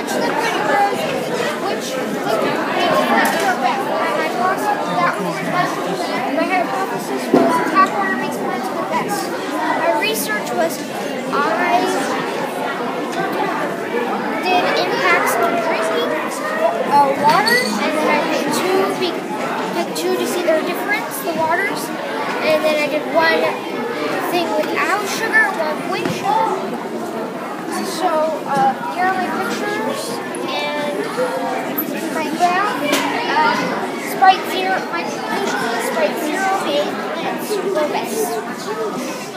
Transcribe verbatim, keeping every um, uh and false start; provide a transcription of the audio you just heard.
which liquid grows, which liquid makes plants grow best. My hypothesis, that was my question. My hypothesis was tap water makes plants grow best. My research was I did impacts on drinking uh, water, and then I picked two, picked two to see their difference, the waters, and then I did one thing without sugar, one with sugar. So uh, here are my pictures, and my graph. Um, Sprite Zero, my conclusion is Sprite Zero made plants grow best.